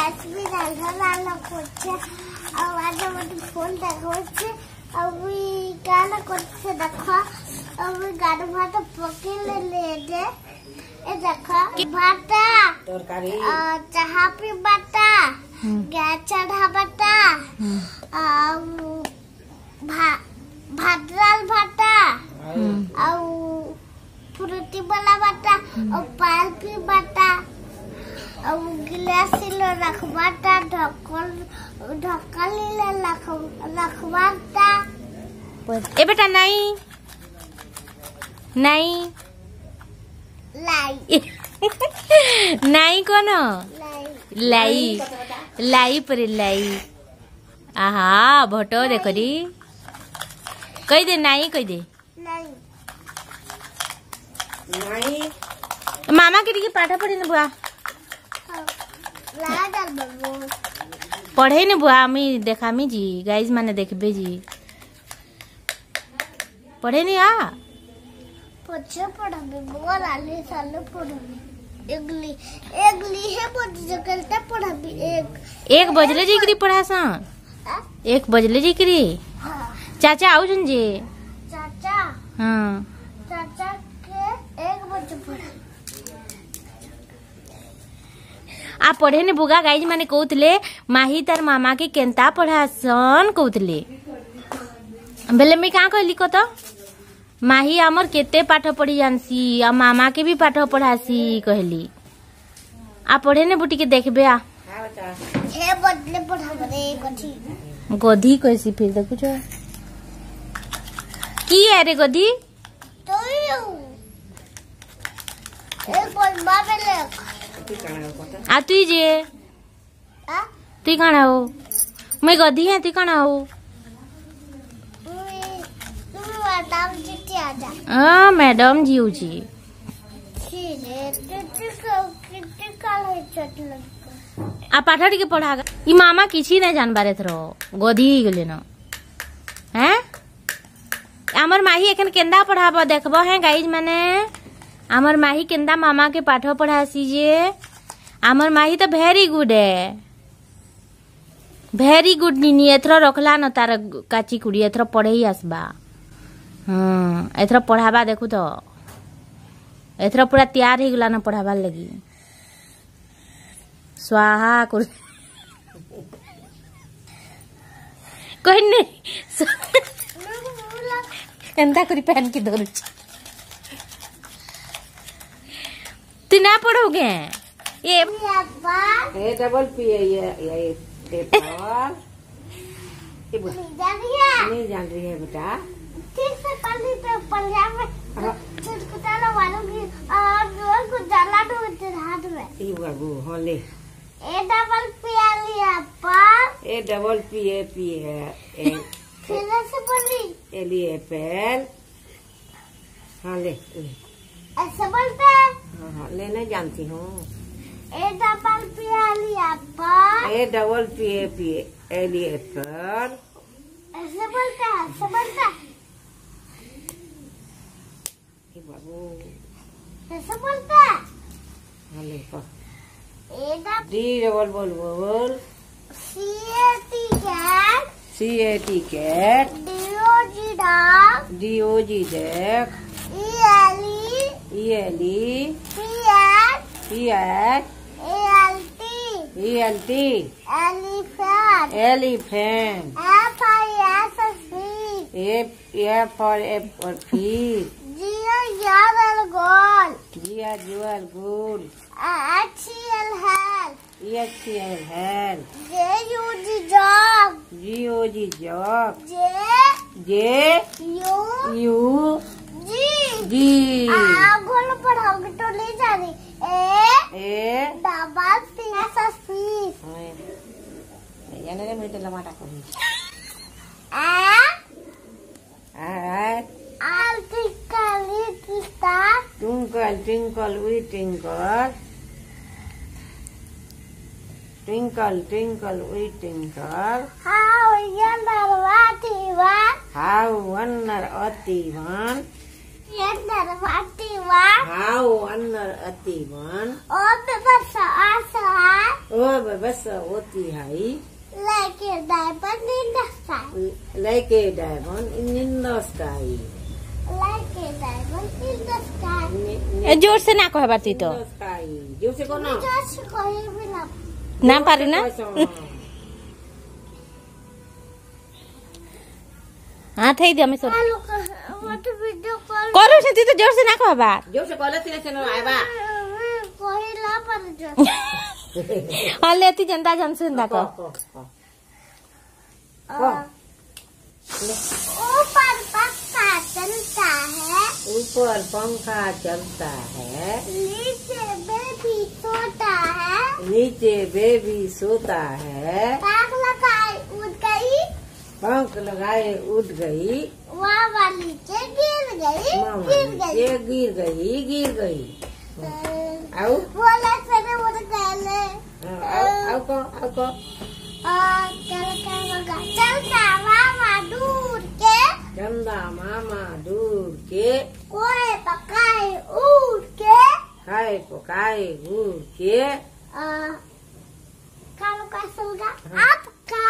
भी लाल করছে আর আজ আমাদের ফোন দেখা হচ্ছে আমি গানা করছে দেখো আমি গান ভাত পকেলে লেদে এ দেখো ভাতা তরকারি চাহা পিবাটা গ্যাস চড়াবাটা ভাত ডাল ভাতা আর फ्रूटी वाला बाटा और पाल की बाटा और गिलास लो रखबाटा ढक्कन ले रखबाटा ए बेटा नहीं नहीं लाई नहीं कौन लाई लाई पर लाई आहा भटो देखो री कही दे नहीं कही दे नहीं मामा के पाठ पढ़े न बुआ पढ़े न बुआ मी देखामी जी गाइज माने देखबे जी पढ़े नहीं आ पछे पढ़बे बुआ लाली साल पढ़बे एगली एगली है बोल जकलता पढ़बे एक बजले जी करी पढ़ासा 1 बजले जी करी हां चाचा आउ जन जी चाचा हां चाचा आ पढ़े ने बुगा गाइज माने कहउतले माही तार मामा के केंता पढ़ासन कहउतले बेले में का कहली को तो माही हमर केते पाठ पढ़ी जानसी आ मामा के भी पाठ पढ़ासी कहली आ पढ़े ने बुटी के देखबे आ हे बदले पढ़ाबे गधी गधी कैसी फिर देखो जो की है रे गधी तो एक बोल बाबे ले आ तू जे तू काना हो मैं गधी है तू काना हो तुम मैडम जी क्या जा हां मैडम जी हो जी ठीक है कितने काल है चटल आ पाठा के पढ़ा ई मामा किछि नै जानबारे थरो गधी गेले न हैं हमर माही एखन केंदा पढ़ाबो देखबो है गाइज माने हमर माही केंदा मामा के पाठ पढ़ासी जे हमर माही तो वेरी गुड है वेरी गुड निनी एथरो रखला न तार काची कुड़ी एथरो पढ़े ही आसबा हां एथरो पढ़ाबा देखु तो एथरो पूरा तैयार ही गला न पढ़ाबा लगी स्वाहा कुल कोई नहीं एंदा करी पहन के धरू तू ना पढ़ोगे ये डबल पी ये पेपर नहीं जान रही है बेटा ठीक से पढ़ी तो पंजाब में चुटकुला वालों और को जला दो तेरे हाथ में ई बाबू हो ले ए डबल पी लिया पा ए डबल पी है फिर से पढ़ी एली एप्पल हाँ ले ऐसे बोलते हाँ ले नहीं जानती हूँ ए डबल पी लिया पा A double P L E apple ऐसे बोलते बाबू ऐसे बोलते हाँ ले ए डी डबल बोल CAT cat DOG deck ELE PAT ELT elephant F for fish G as gold HCL help GOG jog J U G आगोल पढ़ाओगे तो ले जाने ए डबल पीस यानी रे मुझे लमाटा करी Twinkle we twinkle twinkle twinkle we twinkle how wonder what Ativan Ativan how under Ativan oh the ओ बस होती है like a diamond in the sky, like a diamond in the sky. like a diamond in the sky. ए जोर से ना कहबा ती तो In the sky. जो से कोना Just कहीं भी ना ना पारू ना हां थई दे हमें सर हेलो मत वीडियो कॉल करू से ती तो जोर से ना कहबा जो से कहले तिने से आइबा कोई ला पर जो हले ती जनता जन सुनदा को ऊपर पंखा चलता है, ऊपर पंखा चलता है, नीचे बेबी सोता है, नीचे बेबी सोता है, पंख लगाए उड़ गई, पंख लगाए उड़ गई, मामा नीचे गिर गई, मामा ये गिर गई आओ बोले फिर उड़ गए आओ को चलता मामा दूर के, चंदा मामा दूर के कोई पकाए उड़ के, खाए पकाए उड़ के कालो का सुनगा आप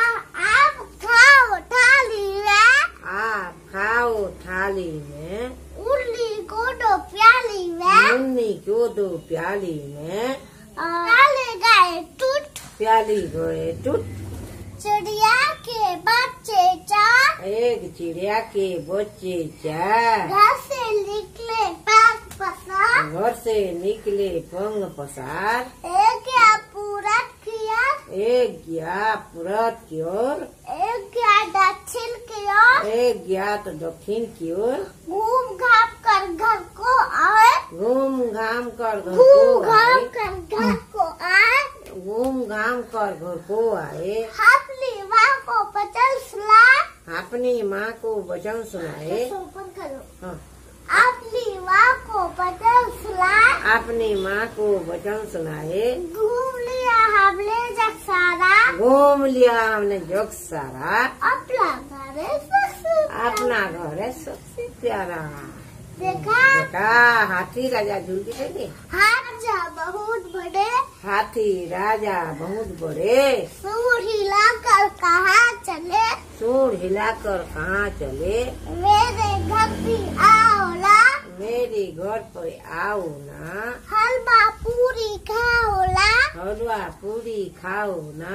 खाओ थाली में, आप खाओ थाली में, उर्ली को दो प्याली में, मुन्नी को दो प्याली में, प्याले गए टूट, प्याली गए टूट, चिड़िया के बच्चे चार, एक चिड़िया के बच्चे चार, घर से निकले पंख पसार, घर से निकले पंख पसार, एक गया पूरा किया, एक गया पूरब की ओर, एक गया दक्षिण की ओर, एक गया तो दक्षिण की ओर, घूम घाम कर घर को आए, घूम घाम कर घर घूम को घाम आए, कर घर को आए, घूम घाम कर घर को आए, अपनी माँ को बचन सुना, अपनी माँ को वचन सुनाए, ओपन करो, हाँ, अपनी माँ को बचन सुना, अपनी माँ को वचन सुनाए, घूम लिया हमने जग सारा, घूम लिया हमने जग सारा, अपना घर है सबसे अपना घर है सबसे प्यारा। देखा देखा हाथी राजा झूल के थे, राजा बहुत बड़े, हाथी राजा बहुत बड़े, सूर हिलाकर कहाँ चले, सूंड हिलाकर कहाँ चले, मेरे घर भी आओला, मेरे घर पर आओ ना, हलवा पूरी खाओला, हलवा पूरी खाओ ना,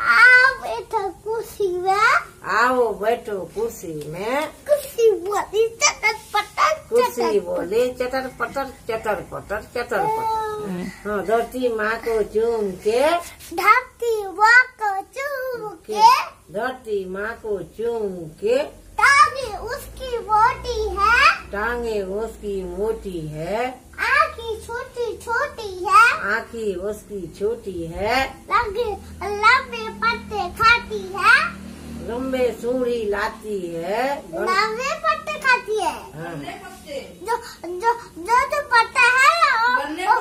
आओ बैठो कुर्सी में, आओ बैठो कुर्सी में, कुर्सी बोली चटक पटक कुर्सी बोले चटर पटर चटर पटर चटर पटर। हाँ, धरती माँ को चूम के, धरती माँ को चूम के, धरती माँ को चूम के, टांगे उसकी मोटी है, टांगे उसकी मोटी है, आँखें छोटी छोटी है, आँखी उसकी छोटी है, लंबे लंबे पत्ते खाती है, लंबे सूढ़ी लाती है, लंबे पत्ते खाती है, हाँ, जो जो जो जो पत्ता है ना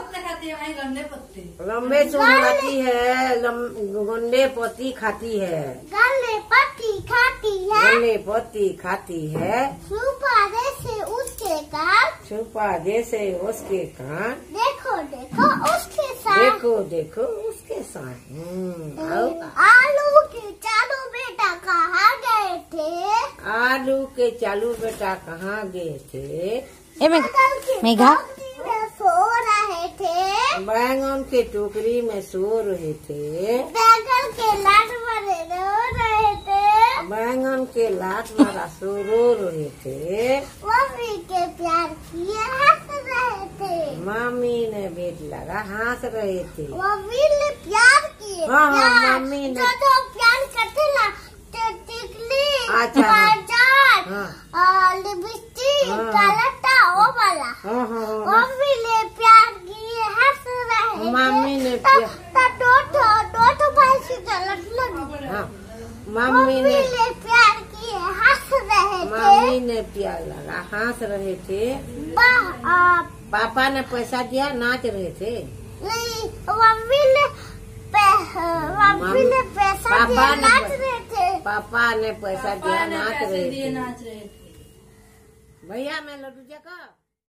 लंबे सूढ़ी लाती है, गंडे पत्ती खाती है, गले पत्ती खाती है, गंडे पत्ती खाती है, सुपारे से उसके कान, छुपा जैसे उसके कान, देखो देखो उसके साथ, देखो देखो उसके साथ। आओ। आलू के चालू बेटा कहाँ गए थे, आलू के चालू बेटा कहाँ गए थे, ए बगल की मेघा टोकरी में सो रहे थे, बैंगन के टोकरी में सो रहे थे, बैगन के लाट बने रो रहे थे, बैंगन के लात मारा सो रो रहे थे, मम्मी के प्यार किए हंस रहे थे, मम्मी ने बेट लगा हंस रहे थे, मम्मी ने प्यार किए, हाँ, हाँ, प्यार। मम्मी ने- जो प्यार करते ना टिकली, अच्छा, काजल, हाँ। लिपस्टिक, हाँ। कलटा वो वाला, हाँ, हाँ, हाँ, मम्मी ने प्यार किए हंस रहे थे, मम्मी ने दो भाई से गलत लगी, हाँ, मम्मी ने प्यार किए हंस रहे थे, मम्मी ने प्यार लगा हंस रहे थे, पापा ने पैसा दिया नाच रहे थे, नहीं मम्मी ने पैसा पापा दिया ने नाच रहे थे, पापा ने पैसा दिया नाच रहे थे। भैया मैं लड्डू जका